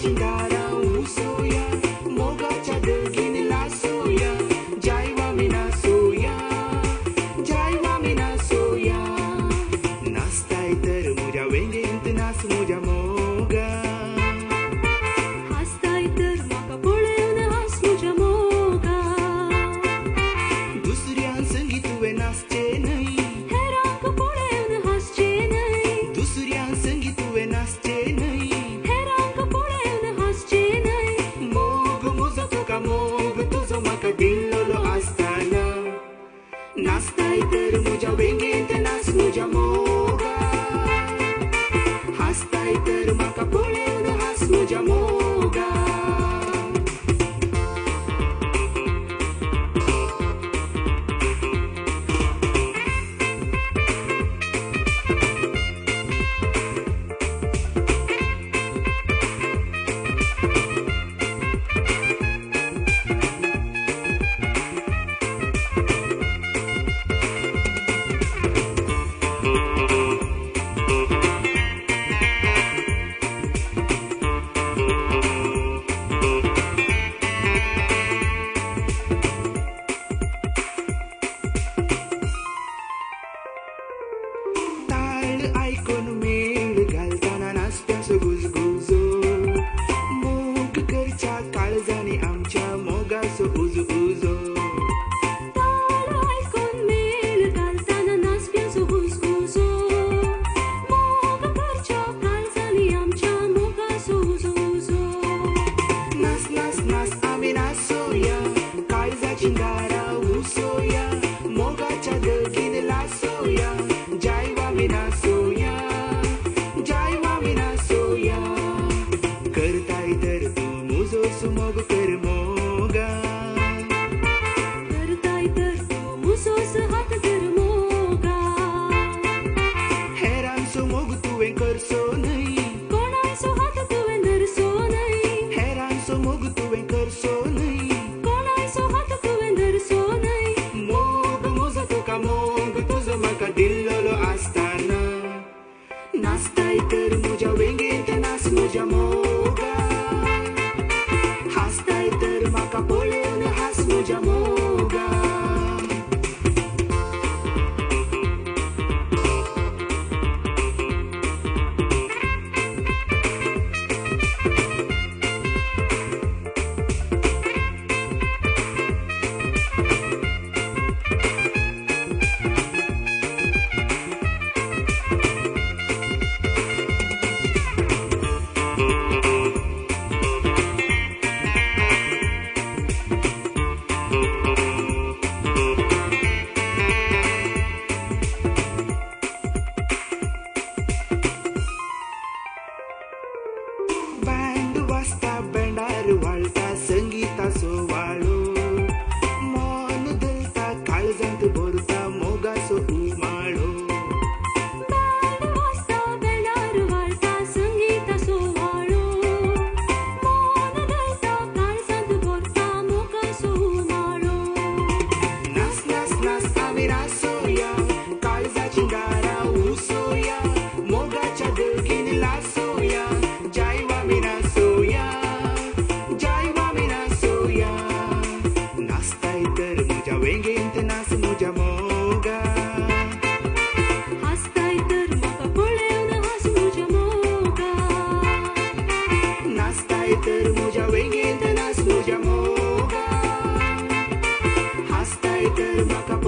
चिंगारा उसोया मोगाच्या दगीनला सोया जायवा मिना सोया जायवा मिना सोया नाचताय तर मुजा वेंगेंत नाच मुजा मोगा हसताय तर म्हाका पळोवन हास मुजा मोगा दुसऱ्यां संगी तुवें नाचचे न्हय हेरांक पळोवन हासचे न्हय दुसऱ्यां संगी तुवें नाचचे न्हय हेरांक पळोवन हासचे न्हय मोग मुजो तुका मोग तुजो म्हाका दिल्लोलो आसतना नाचताय तर मुजा वेंगेंत नाच मुजा मोगा हसताय तर म्हाका पळोवन हास मुजा मोगा ताळ ऐकून मेळ घालताना नाचप्याचो गुजगुजो मोग करच्या काळजांनी आमच्या मोगाचो उजो ताळ ऐकून मेळ घालताना नाचप्याचो गुजगुजो मोग करच्या काळजांनी आमच्या मोगाचो उजो नाच नाच नाच आमी नाचोया काळजा चिंगारा उसोया मोगाच्या दगीन लासोया जायवा मिना सोया जायवा मिना सोया करताय तर तू मुजो सुमोग कर मोगा करताय तर तू मुसोस हात कर मोगा हेरांचो मोग तुवें करचो न्हय कोणाचो हात तुवें धरचो न्हय हेरांचो मोग तुवें करचो न्हय कोणाचो हात तुवें धरचो न्हय मोग मुजो तुका मोग तुजो म्हाका दिल्लोलो आसतना नाचताय तर मुजा वेंगेंत नाच मुजा मोगा हसताय तर म्हाका पळोवन हास मुजा मोगा बँड वाजता बँडार वाळटा संगीताचो वाळो मन धरता काळजांत भरता मोगाचो उमाळो बँड वाजता बँडार वाळटा संगीताचो वाळो मन धरता काळजांत भरता मोगाचो उमाळो नाच नाच नाच आमी नाचोया काळजा चिंगारा उसोया मोगाच्या दगीन लासोया जायवा मिना सोया जायवा मिना सोया नाचताय तर मुजा वेंगेंत नाच मुजा मोगा हसताय तर म्हाका पळोवन हास मुजा मोगा नाचताय तर मुजा वेंगेंत नाच मुजा मोगा हसताय तर म्हाका